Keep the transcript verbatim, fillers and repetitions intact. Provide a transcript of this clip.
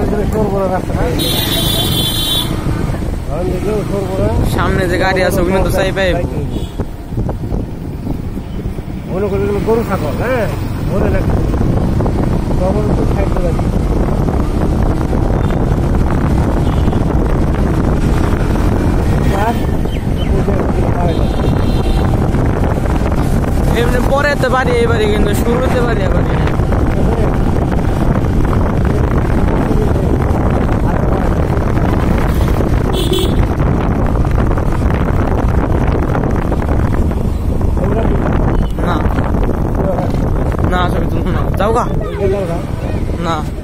সামনে যে গাড়ি আছে ওগুলো তো চাই পাই মনে করি গরু ছাগল হ্যাঁ মনে না তখন তো সাইড করে এমনি পরে তো বাড়ি এবারে কিন্তু শুরু হতে পারি এবারে না না ছবি তুলবো না যাও গা না